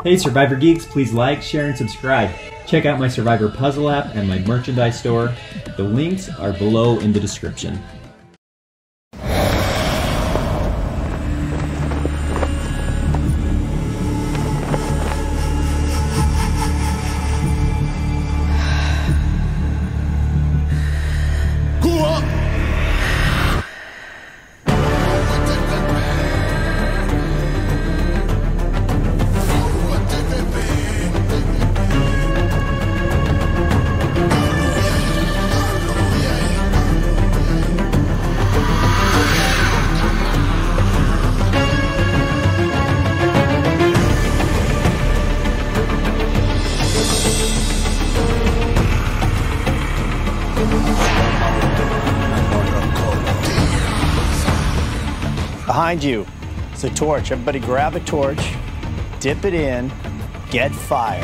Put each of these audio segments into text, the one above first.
Hey Survivor Geeks, please like, share, and subscribe. Check out my Survivor Puzzle app and my merchandise store. The links are below in the description. Behind you, it's a torch. Everybody grab a torch, dip it in, get fire.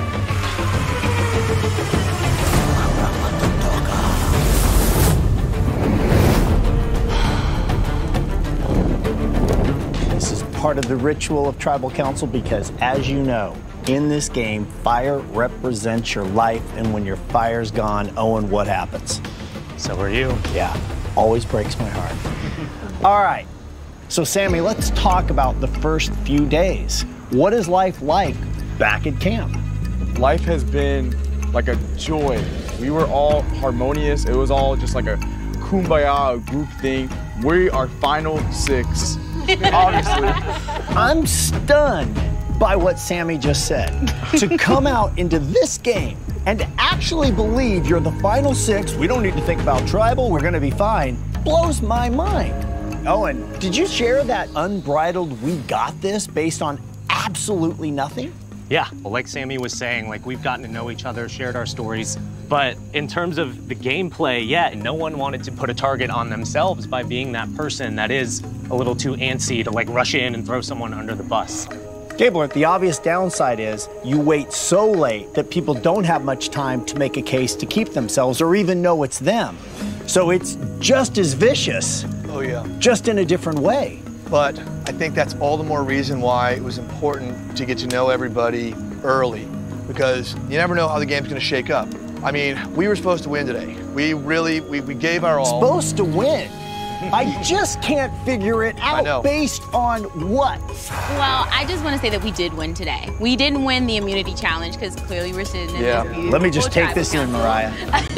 This is part of the ritual of Tribal Council because, as you know, in this game, fire represents your life, and when your fire's gone, Owen, what happens? So are you. Yeah, always breaks my heart. All right. So, Sammy, let's talk about the first few days. What is life like back at camp? Life has been like a joy. We were all harmonious. It was all just like a kumbaya, a group thing. We are final six, obviously. I'm stunned by what Sammy just said. To come out into this game and to actually believe you're the final six, we don't need to think about tribal, we're gonna be fine, blows my mind. Owen, did you share that unbridled we got this based on absolutely nothing? Yeah, well, like Sammy was saying, like we've gotten to know each other, shared our stories, but in terms of the gameplay, yeah, no one wanted to put a target on themselves by being that person that is a little too antsy to like rush in and throw someone under the bus. Gabler, the obvious downside is you wait so late that people don't have much time to make a case to keep themselves or even know it's them. So it's just as vicious. Oh yeah. Just in a different way. But I think that's all the more reason why it was important to get to know everybody early, because you never know how the game's gonna shake up. I mean, we were supposed to win today. We gave our all. Supposed to win? I just can't figure it out based on what? Well, I just want to say that we did win today. We didn't win the immunity challenge because clearly we're sitting in this beautiful Let me just take this in, Morriah.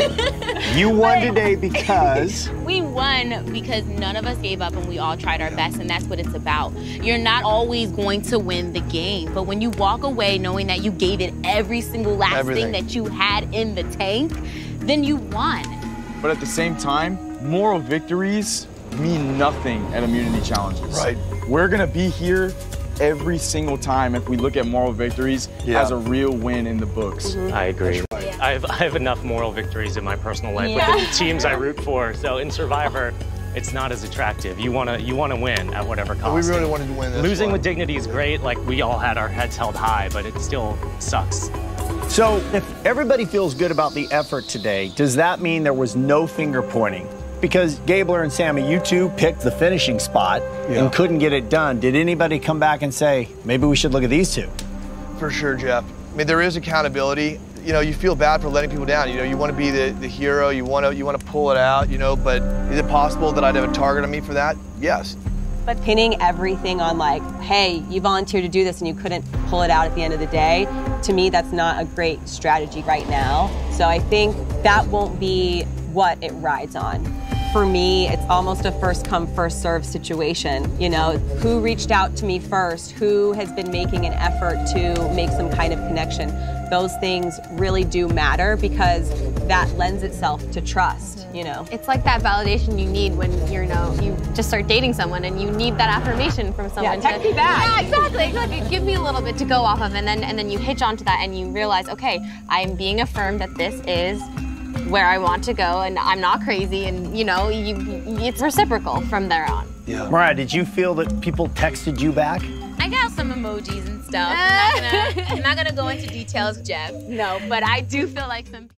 You won today because? We won because none of us gave up and we all tried our best, and that's what it's about. You're not always going to win the game, but when you walk away knowing that you gave it every single last thing that you had in the tank, then you won. But at the same time, moral victories mean nothing at immunity challenges. Right. We're gonna be here every single time if we look at moral victories as a real win in the books. I agree. I have enough moral victories in my personal life with the teams I root for. So in Survivor, it's not as attractive. You wanna win at whatever cost. We really wanted to win this Losing one. with dignity is great. Like we all had our heads held high, but it still sucks. So if everybody feels good about the effort today, does that mean there was no finger pointing? Because Gabler and Sammy, you two picked the finishing spot and couldn't get it done. Did anybody come back and say, maybe we should look at these two? For sure, Jeff. I mean, there is accountability. You know, you feel bad for letting people down. You know, you want to be the hero. You want to pull it out. You know, but is it possible that I'd have a target on me for that? Yes. But pinning everything on like, hey, you volunteered to do this and you couldn't pull it out at the end of the day, to me, that's not a great strategy right now. So I think that won't be what it rides on. For me, it's almost a first come, first serve situation. You know, who reached out to me first? Who has been making an effort to make some kind of connection? Those things really do matter because that lends itself to trust, you know? It's like that validation you need when you just start dating someone and you need that affirmation from someone. Text me back. Yeah, exactly. Give me a little bit to go off of, and then you hitch onto that and you realize, okay, I'm being affirmed that this is where I want to go and I'm not crazy, and it's reciprocal from there on. Yeah. Morriah, did you feel that people texted you back? I got some emojis and stuff. I'm not gonna go into details, Jeff. No, but I do feel like some